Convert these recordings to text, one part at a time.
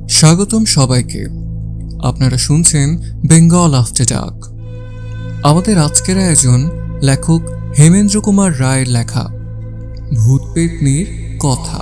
স্বাগতম সবাইকে। আপনারা শুনছেন বেঙ্গল আফটার ডার্ক। আমাদের আজকের আয়োজন লেখক হেমেন্দ্র কুমার রায়ের লেখা ভূত পেতনির কথা।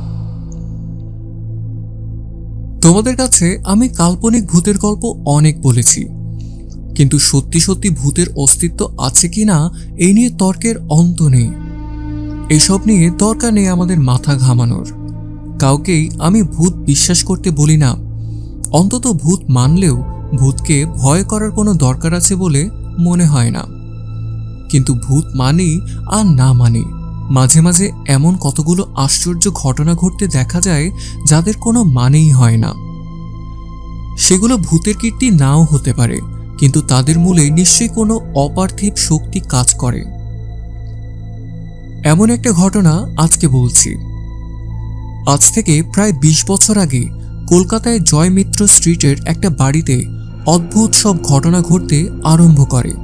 তোমাদের কাছে আমি কাল্পনিক ভূতের গল্প অনেক বলেছি, কিন্তু সত্যি সত্যি ভূতের অস্তিত্ব আছে কিনা এই নিয়ে তর্কের অন্ত নেই। এসব নিয়ে দরকার নেই আমাদের মাথা ঘামানোর। কাউকেই আমি ভূত বিশ্বাস করতে বলি না, অন্তত ভূত মানলেও ভূতকে ভয় করার কোনো দরকার আছে বলে মনে হয় না। কিন্তু ভূত মানি আর না মানি, মাঝে মাঝে এমন কতগুলো আশ্চর্য ঘটনা ঘটতে দেখা যায় যাদের কোনো মানেই হয় না। সেগুলো ভূতের কীর্তি নাও হতে পারে, কিন্তু তাদের মূলে নিশ্চয়ই কোনো অপার্থিব শক্তি কাজ করে। এমন একটা ঘটনা আজকে বলছি। আজ থেকে প্রায় 20 বছর আগে কলকাতায় জয়মিত্র স্ট্রিটের একটা বাড়িতে অদ্ভুত সব ঘটনা ঘটতে আরম্ভ করে।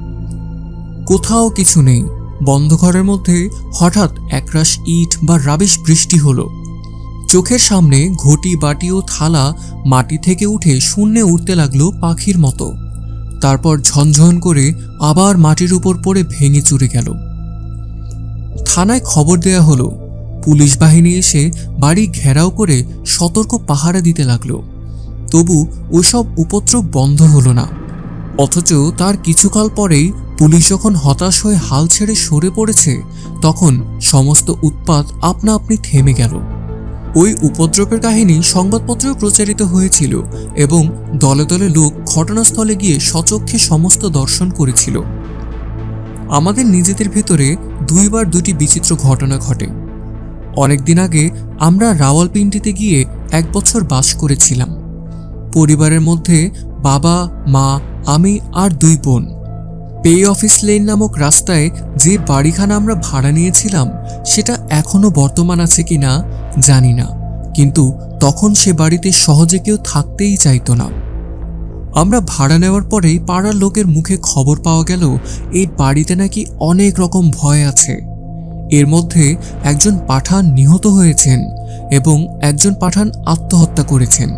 কোথাও কিছু নেই, বন্ধ ঘরের মধ্যে হঠাৎ একরাশ ইট বা রাবিশ বৃষ্টি হলো। চোখের সামনে ঘটি বাটি ও থালা মাটি থেকে উঠে শূন্যে উঠতে লাগলো পাখির মতো। তারপর ঝনঝন করে আবার মাটির উপর পড়ে ভেঙে চুরে গেল। থানায় খবর দেয়া হলো। পুলিশ বাহিনী এসে বাড়ি ঘেরাও করে সতর্ক পাহারা দিতে লাগলো। তবু ওসব উপদ্রব বন্ধ হলো না। অথচ তার কিছুকাল পরেই পুলিশ যখন হতাশ হয়ে হাল ছেড়ে সরে পড়েছে, তখন সমস্ত উৎপাত আপনা আপনি থেমে গেল। ওই উপদ্রবের কাহিনী সংবাদপত্রেও প্রচারিত হয়েছিল এবং দলে দলে লোক ঘটনাস্থলে গিয়ে স্বচক্ষে সমস্ত দর্শন করেছিল। আমাদের নিজেদের ভেতরে দুইবার দুটি বিচিত্র ঘটনা ঘটে। অনেকদিন আগে আমরা রাওয়ালপিন্ডিতে গিয়ে 1 বছর বাস করেছিলাম। পরিবারের মধ্যে বাবা, মা, আমি আর 2 বোন। পে অফিস লেন নামক রাস্তায় যে বাড়িখানা আমরা ভাড়া নিয়েছিলাম সেটা এখনো বর্তমান আছে কিনা জানি না, কিন্তু তখন সে বাড়িতে সহজে কেউ থাকতেই চাইতো না। আমরা ভাড়া নেওয়ার পরেই পাড়ার লোকের মুখে খবর পাওয়া গেল এই বাড়িতে নাকি অনেক রকম ভয় আছে। এর মধ্যে একজন পাঠান নিহত হয়েছেন এবং একজন পাঠান আত্মহত্যা করেছেন।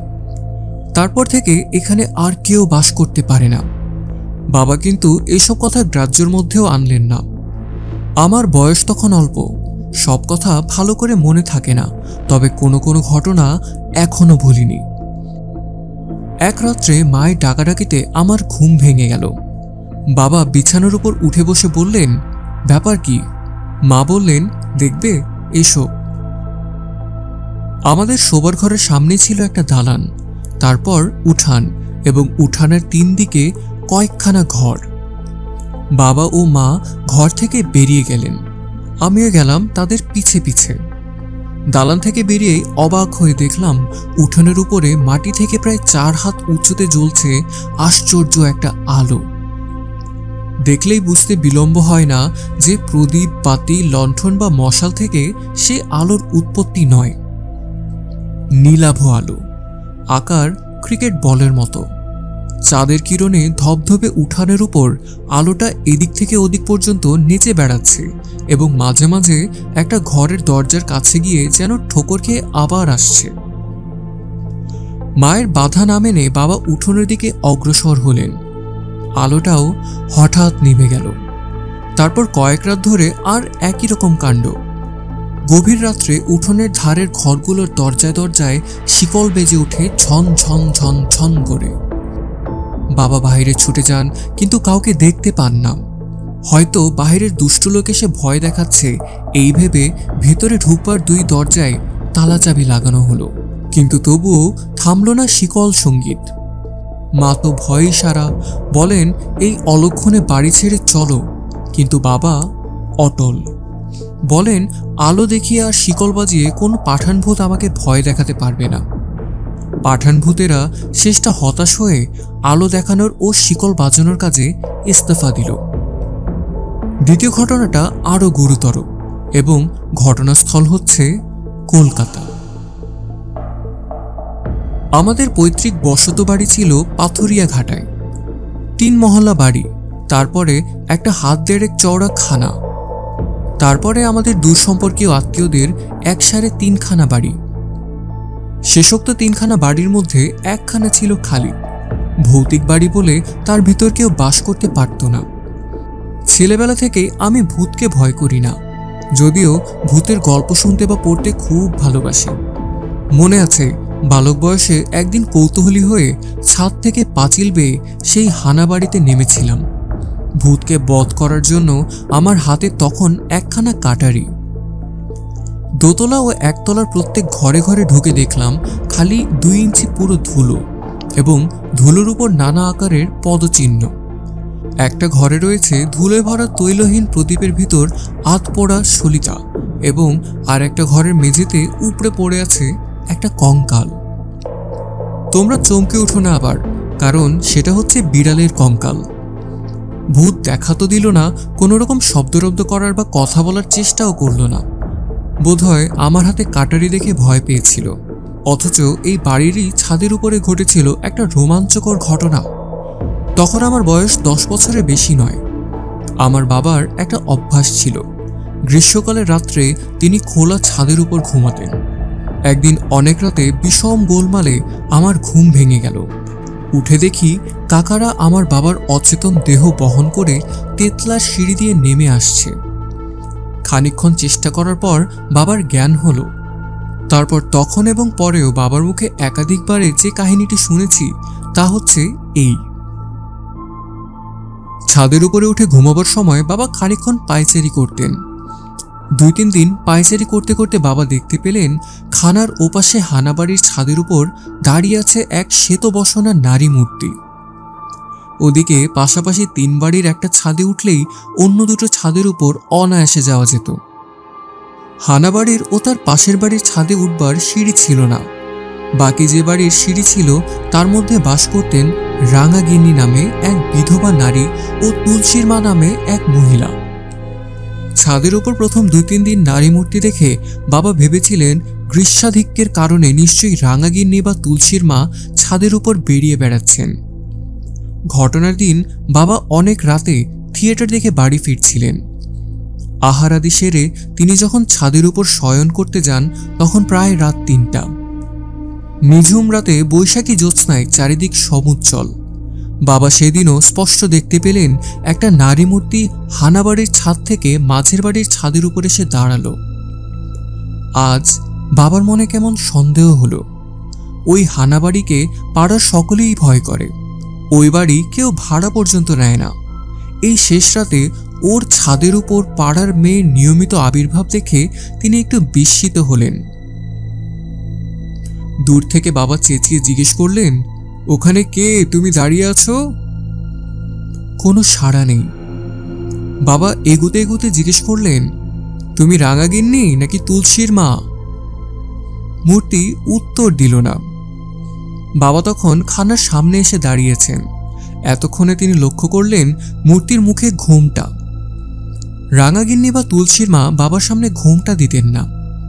তারপর থেকে এখানে আর কেউ বাস করতে পারে না। বাবা কিন্তু এসব কথা গ্রাহ্যের মধ্যেও আনলেন না। আমার বয়স তখন অল্প, সব কথা ভালো করে মনে থাকে না, তবে কোনো কোনো ঘটনা এখনো ভুলিনি। এক রাত্রে মায়ের ডাকাডাকিতে আমার ঘুম ভেঙে গেল। বাবা বিছানার উপর উঠে বসে বললেন, ব্যাপার কি? মা বললেন, দেখবে, এসো। আমাদের শোবার ঘরের সামনে ছিল একটা দালান, তারপর উঠান এবং উঠানের 3 দিকে কয়েকখানা ঘর। বাবা ও মা ঘর থেকে বেরিয়ে গেলেন, আমিও গেলাম তাদের পিছে পিছে। দালান থেকে বেরিয়েই অবাক হয়ে দেখলাম উঠানের উপরে মাটি থেকে প্রায় 4 হাত উঁচুতে জ্বলছে আশ্চর্য একটা আলো। দেখলেই বুঝতে বিলম্ব হয় না যে প্রদীপ, বাতি, লণ্ঠন বা মশাল থেকে সে আলোর উৎপত্তি নয়। নীলাভ আলো, আকার ক্রিকেট বলের মতো। চাঁদের কিরণে ধবধবে উঠানের উপর আলোটা এদিক থেকে ওদিক পর্যন্ত নেচে বেড়াচ্ছে এবং মাঝে মাঝে একটা ঘরের দরজার কাছে গিয়ে যেন ঠোকর খেয়ে আবার আসছে। মায়ের বাধা না মেনে বাবা উঠোনের দিকে অগ্রসর হলেন। আলোটাও হঠাৎ নিভে গেল। তারপর কয়েক রাত ধরে আর একই রকম কাণ্ড। গভীর রাত্রে উঠোনের ধারের ঘরগুলোর দরজায় দরজায় শিকল বেজে ওঠে ঝন ঝন ঝন ঝন করে। বাবা বাইরে ছুটে যান, কিন্তু কাউকে দেখতে পান না। হয়তো বাইরের দুষ্ট লোক এসে ভয় দেখাচ্ছে এই ভেবে ভেতরে ঢুকবার 2 দরজায় তালা চাবি লাগানো হলো, কিন্তু তবুও থামল না শিকল সঙ্গীত। মা তো ভয়ে সারা, বলেন, এই অলক্ষণে বাড়ি ছেড়ে চলো, কিন্তু বাবা অটল। বলেন, আলো দেখিয়ে আর শিকল বাজিয়ে কোন পাঠানভূত আমাকে ভয় দেখাতে পারবে না। পাঠানভূতেরা শেষটা হতাশ হয়ে আলো দেখানোর ও শিকল বাজানোর কাজে ইস্তফা দিল। দ্বিতীয় ঘটনাটা আরো গুরুতর এবং ঘটনাস্থল হচ্ছে কলকাতা। আমাদের পৈতৃক বসত বাড়ি ছিল পাথুরিয়া ঘাটায়। 3 মহল্লা বাড়ি, তারপরে একটা 1.5 হাত চওড়া খানা, তারপরে আমাদের দূর সম্পর্কীয় আত্মীয়দের 1 সাড়ে 3 খানা বাড়ি। শেষোক্ত 3খানা বাড়ির মধ্যে একখানা ছিল খালি। ভৌতিক বাড়ি বলে তার ভিতর কেউ বাস করতে পারত না। ছেলেবেলা থেকে আমি ভূতকে ভয় করি না, যদিও ভূতের গল্প শুনতে বা পড়তে খুব ভালোবাসি। মনে আছে বালক বয়সে একদিন কৌতূহলী হয়ে ছাদ থেকে পাঁচিল বেয়ে সেই হানা বাড়িতে নেমেছিলাম। ভূতকে বধ করার জন্য আমার হাতে তখন একখানা কাটারি। দোতলা ও একতলার প্রত্যেক ঘরে ঘরে ঢুকে দেখলাম খালি 2 ইঞ্চি পুরো ধুলো এবং ধুলোর উপর নানা আকারের পদচিহ্ন। একটা ঘরে রয়েছে ধুলোয় ভরা তৈলহীন প্রদীপের ভিতর আধপোড়া সলিতা এবং আর একটা ঘরের মেঝেতে উপড়ে পড়ে আছে একটা কঙ্কাল। তোমরা চমকে উঠো না আবার, কারণ সেটা হচ্ছে বিড়ালের কঙ্কাল। ভূত দেখা তো দিল না, কোনো রকম শব্দরব্দ করার বা কথা বলার চেষ্টাও করল না। বোধহয় আমার হাতে কাটারি দেখে ভয় পেয়েছিল। অথচ এই বাড়িরই ছাদের উপরে ঘটেছিল একটা রোমাঞ্চকর ঘটনা। তখন আমার বয়স 10 বছরের বেশি নয়। আমার বাবার একটা অভ্যাস ছিল, গ্রীষ্মকালের রাত্রে তিনি খোলা ছাদের উপর ঘুমাতেন। একদিন অনেক রাতে বিষম গোলমালে আমার ঘুম ভেঙে গেল। উঠে দেখি কাকারা আমার বাবার অচেতন দেহ বহন করে তেতলার সিঁড়ি দিয়ে নেমে আসছে। খানিকক্ষণ চেষ্টা করার পর বাবার জ্ঞান হলো। তারপর তখন এবং পরেও বাবার মুখে একাধিকবারে যে কাহিনীটি শুনেছি তা হচ্ছে এই। ছাদের উপরে উঠে ঘুমাবার সময় বাবা খানিকক্ষণ পায়চারি করতেন। 2-3 দিন পায়চারি করতে করতে বাবা দেখতে পেলেন খানার ওপাশে হানাবাড়ির ছাদের উপর দাঁড়িয়ে আছে এক শ্বেত বসনা নারী মূর্তি। ওদিকে পাশাপাশি 3 বাড়ির একটা ছাদে উঠলেই অন্য 2টো ছাদের উপর অনায়াসে যাওয়া যেত। হানাবাড়ির ও তার পাশের বাড়ির ছাদে উঠবার সিঁড়ি ছিল না। বাকি যে বাড়ির সিঁড়ি ছিল তার মধ্যে বাস করতেন রাঙাগিন্নি নামে এক বিধবা নারী ও তুলসীর মা নামে এক মহিলা। ছাদের উপর প্রথম 2-3 দিন নারী মূর্তি দেখে বাবা ভেবেছিলেন গ্রীষ্মাধিক্যের কারণে নিশ্চয়ই রাঙাগিন্নি বা তুলসীর মা ছাদের উপর বেরিয়ে বেড়াচ্ছেন। ঘটনার দিন বাবা অনেক রাতে থিয়েটার দেখে বাড়ি ফিরছিলেন। আহারাদি সেরে তিনি যখন ছাদের উপর শয়ন করতে যান তখন প্রায় রাত 3টা। নিঝুম রাতে বৈশাখী জ্যোৎস্নায় চারিদিক সমুজ্জ্বল। বাবা সেদিনও স্পষ্ট দেখতে পেলেন একটা নারী মূর্তি হানাবাড়ির ছাদ থেকে মাঝের বাড়ির ছাদের উপর এসে দাঁড়ালো। আজ বাবার মনে কেমন সন্দেহ হলো। ওই হানাবাড়িকে পাড়ার সকলেই ভয় করে। ওই বাড়ি কেউ ভাড়া পর্যন্ত নেয় না। এই শেষ রাতে ওর ছাদের উপর পাড়ার মেয়ের নিয়মিত আবির্ভাব দেখে তিনি একটু বিস্মিত হলেন। দূর থেকে বাবা চেঁচিয়ে জিজ্ঞেস করলেন, ওখানে কে, তুমি দাঁড়িয়ে আছো? কোনো সাড়া নেই। বাবা এগুতে এগুতে জিজ্ঞেস করলেন, তুমি রাঙাগিন্নি নাকি তুলসীর মা? মূর্তি উত্তর দিল না। বাবা তখন খানার সামনে এসে দাঁড়িয়েছেন। এতক্ষণে তিনি লক্ষ্য করলেন মূর্তির মুখে ঘোমটা। রাঙাগিন্নি বা তুলসীর মা বাবার সামনে ঘোমটা দিতেন না।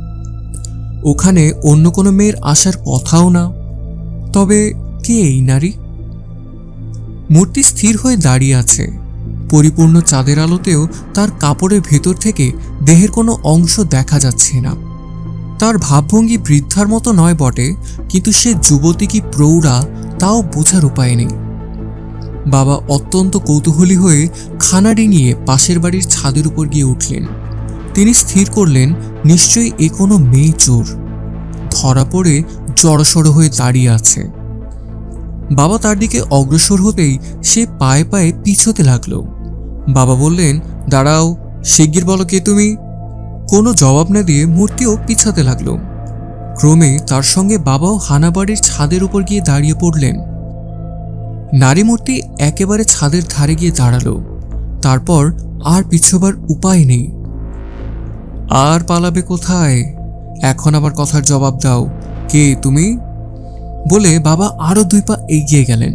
ওখানে অন্য কোনো মেয়ের আসার কথাও না। তবে কে এই নারী? মূর্তি স্থির হয়ে দাঁড়িয়ে আছে। পরিপূর্ণ চাঁদের আলোতেও তার কাপড়ের ভেতর থেকে দেহের কোনো অংশ দেখা যাচ্ছে না। তার ভাবভঙ্গি বৃদ্ধার মতো নয় বটে, কিন্তু সে যুবতী কি প্রৌঢ়া তাও বোঝার উপায় নেই। বাবা অত্যন্ত কৌতূহলী হয়ে খানাটি নিয়ে পাশের বাড়ির ছাদের উপর গিয়ে উঠলেন। তিনি স্থির করলেন নিশ্চয়ই এ কোনো মেয়ে চোর। ধরা পড়ে জড়সড় হয়ে দাঁড়িয়ে আছে। বাবা তার দিকে অগ্রসর হতেই সে পায়ে পায়ে পিছোতে লাগলো। বাবা বললেন, দাঁড়াও, শিগগির বলো কে তুমি। কোনো জবাব না দিয়ে মূর্তিও পিছাতে লাগলো। ক্রমে তার সঙ্গে বাবাও হানাবাড়ির ছাদের উপর গিয়ে দাঁড়িয়ে পড়লেন। নারী মূর্তি একেবারে ছাদের ধারে গিয়ে দাঁড়ালো। তারপর আর পিছোবার উপায় নেই। আর পালাবে কোথায়? এখন আবার কথার জবাব দাও, কে তুমি? বলে বাবা আরো 2 পা এগিয়ে গেলেন।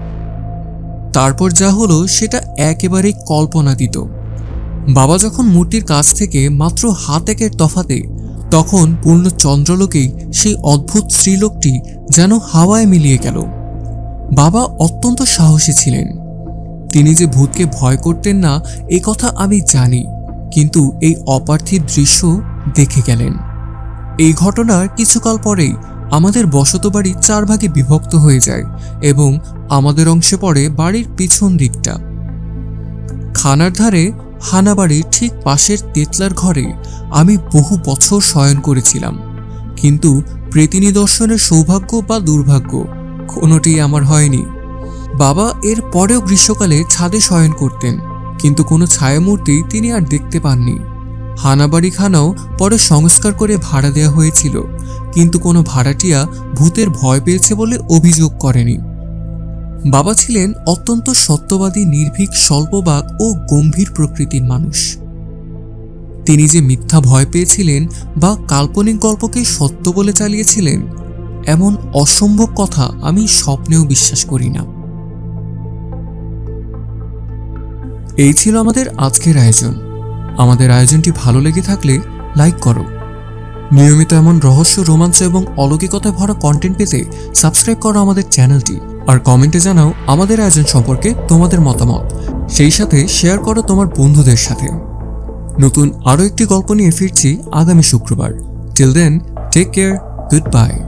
তারপর যা হলো সেটা একেবারেই কল্পনাতীত। বাবা যখন মূর্তির কাছ থেকে মাত্র হাত একের তফাতে, তখন পূর্ণ চন্দ্রলোকেই সেই অদ্ভুত স্ত্রীলোকটি যেন হাওয়ায় মিলিয়ে গেল। বাবা অত্যন্ত সাহসী ছিলেন। তিনি যে ভূতকে ভয় করতেন না এ কথা আমি জানি, কিন্তু এই অপার্থিব দৃশ্য দেখে গেলেন। এই ঘটনার কিছুকাল পরেই আমাদের বসতবাড়ি 4 ভাগে বিভক্ত হয়ে যায় এবং আমাদের অংশে পড়ে বাড়ির পিছন দিকটা। খানার ধারে হানাবাড়ির ঠিক পাশের তেতলার ঘরে আমি বহু বছর শয়ন করেছিলাম, কিন্তু প্রেতী নিদর্শনের সৌভাগ্য বা দুর্ভাগ্য কোনোটি আমার হয়নি। বাবা এর পরেও গ্রীষ্মকালে ছাদে শয়ন করতেন, কিন্তু কোনো ছায়ামূর্তি তিনি আর দেখতে পাননি। হানাবাড়ি খানাও পরে সংস্কার করে ভাড়া দেওয়া হয়েছিল, কিন্তু কোনো ভাড়াটিয়া ভূতের ভয় পেয়েছে বলে অভিযোগ করেনি। বাবা ছিলেন অত্যন্ত সত্যবাদী, নির্ভীক, স্বল্পবাক ও গম্ভীর প্রকৃতির মানুষ। তিনি যে মিথ্যা ভয় পেয়েছিলেন বা কাল্পনিক গল্পকে সত্য বলে চালিয়েছিলেন, এমন অসম্ভব কথা আমি স্বপ্নেও বিশ্বাস করি না। এই ছিল আমাদের আজকের আয়োজন। আমাদের আয়োজনটি ভালো লেগে থাকলে লাইক করো। নিয়মিত এমন রহস্য, রোমাঞ্চ এবং অলৌকিকতায় ভরা কন্টেন্ট পেতে সাবস্ক্রাইব করো আমাদের চ্যানেলটি, আর কমেন্টে জানাও আমাদের আয়োজন সম্পর্কে তোমাদের মতামত। সেই সাথে শেয়ার করো তোমার বন্ধুদের সাথে। নতুন আরও একটি গল্প নিয়ে ফিরছি আগামী শুক্রবার। Till then, take care, good bye.